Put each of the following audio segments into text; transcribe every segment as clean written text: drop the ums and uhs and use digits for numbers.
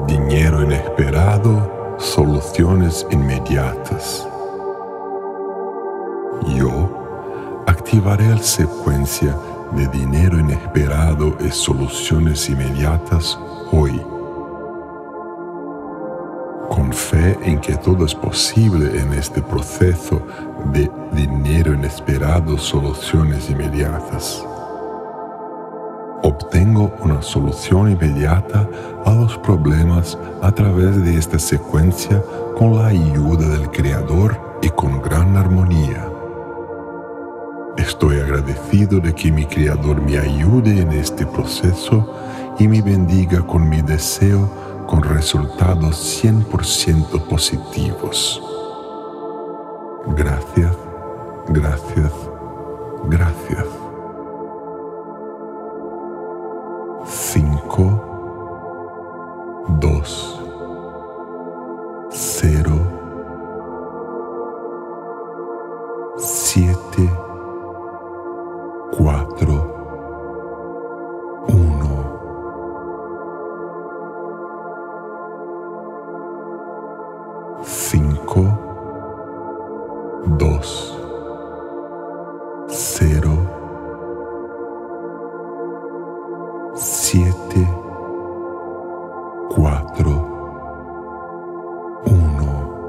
dinero inesperado, soluciones inmediatas. Yo activaré la secuencia de dinero inesperado y soluciones inmediatas hoy. Con fe en que todo es posible en este proceso de dinero inesperado, soluciones inmediatas. Obtengo una solución inmediata a los problemas a través de esta secuencia con la ayuda del Creador y con gran armonía. Estoy agradecido de que mi Creador me ayude en este proceso y me bendiga con mi deseo con resultados 100% positivos. Gracias, gracias, gracias. 5, 2, 0, 7, 4, 1. 5, 2, 0, 7, 4, 1.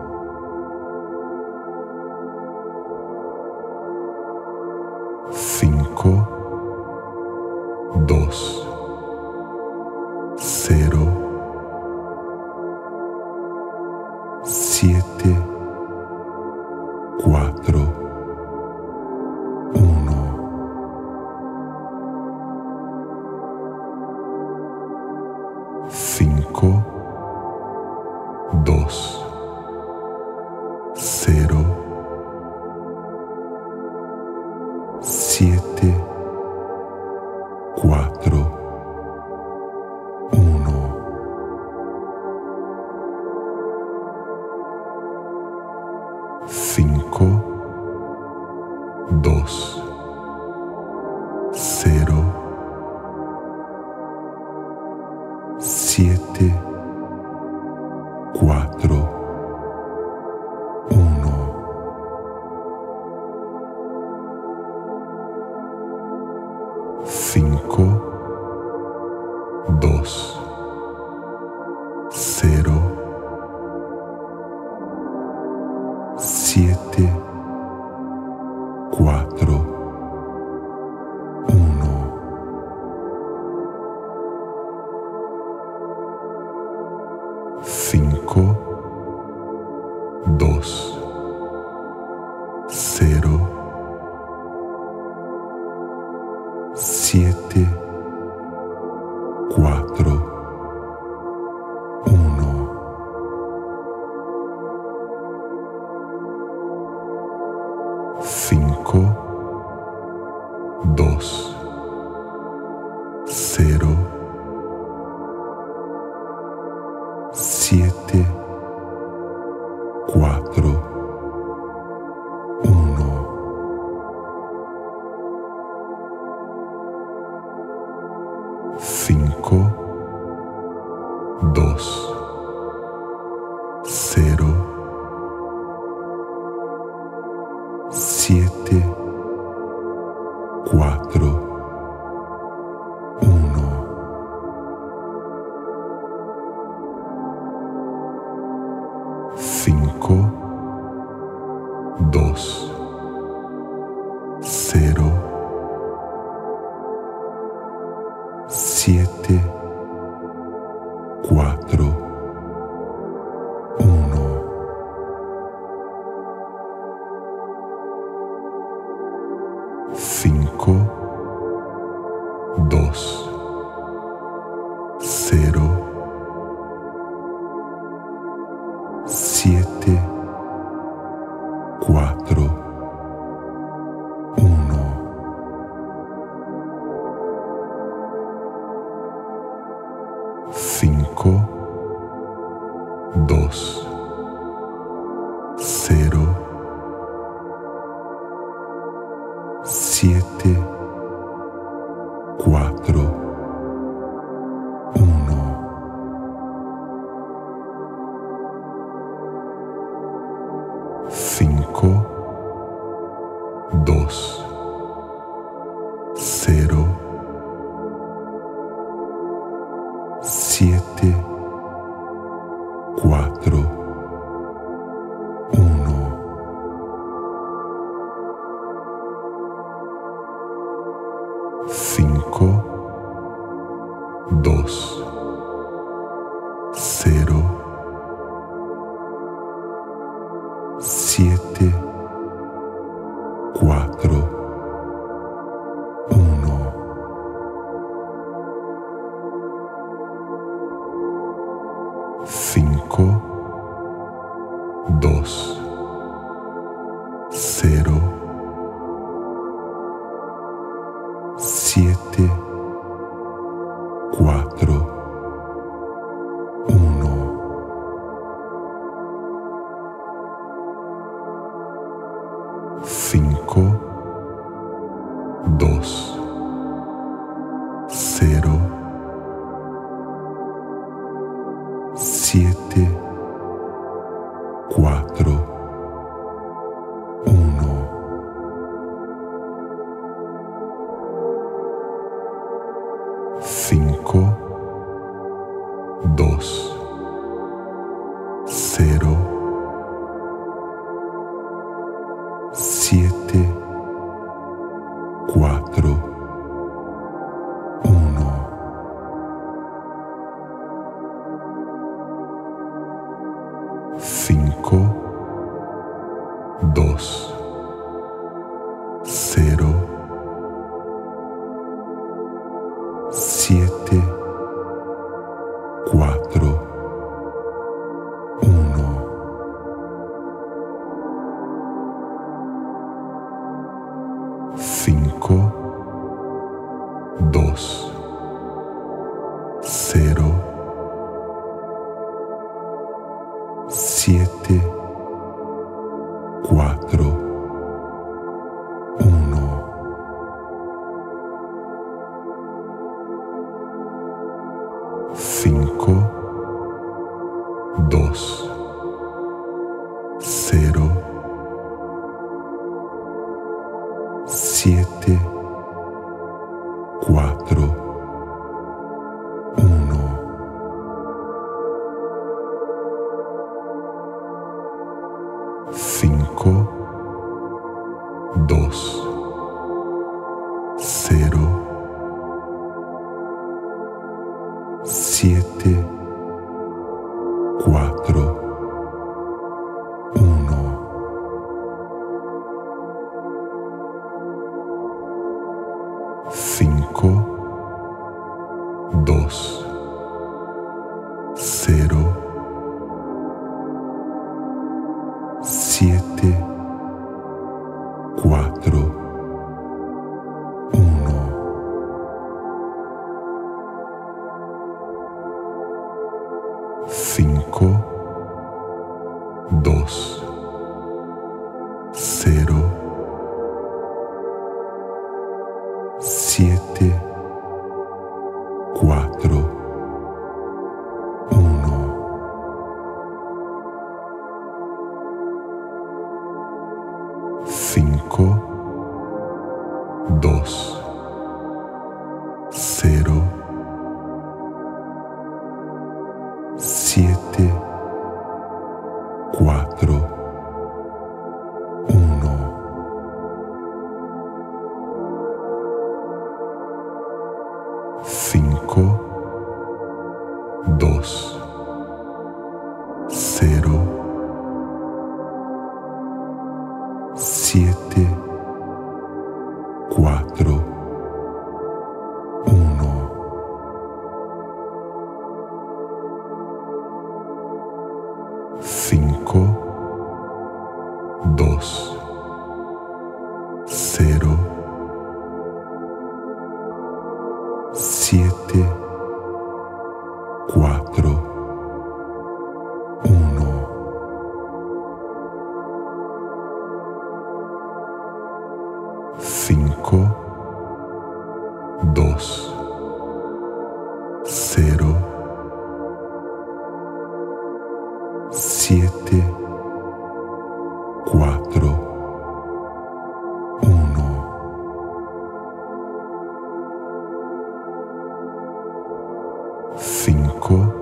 5, 2, 0, 7, 4, 1. 5, 2, 0, 7, 4, 1. 5, 2, 0, 7, 4, 1. 5, 2, 0, 7, 4, 1. 5, 2, 0, 7, 4, 1. 5, 2, 0, 7, 4, 1. 5, 2, 0, 7, 4, 1. 5, 2, 0, 7, 4, 1. 5, 2, 0, 7, 4, 1. 5, 2, 0, 7, 4, 1. 2, 0, 7, 4, 1, 5, 2, 0, 7, 4, 1, 5, 2, 0, 7, 4, 1, 5, 2, 0, 7, 4, 1, 5, 2, 0, 7, 4, 1, 5, 2, 0, 7, 4, 1, 5, 2, 0, 7, 4, 1, 5, 2, 0, 7, 4, 1, 5, 2, 0, 7, 4, 1, 5, 2, 0, 7, 4, 1, 5, 2, 0, 7, 4, 1, 5, 2, 0, 7, 4, 1, 5, 2, 0, 7, 4, 1, 5, 2, 0, 7, 4, 1, 5, 2, 0, 7, 4, 1. poco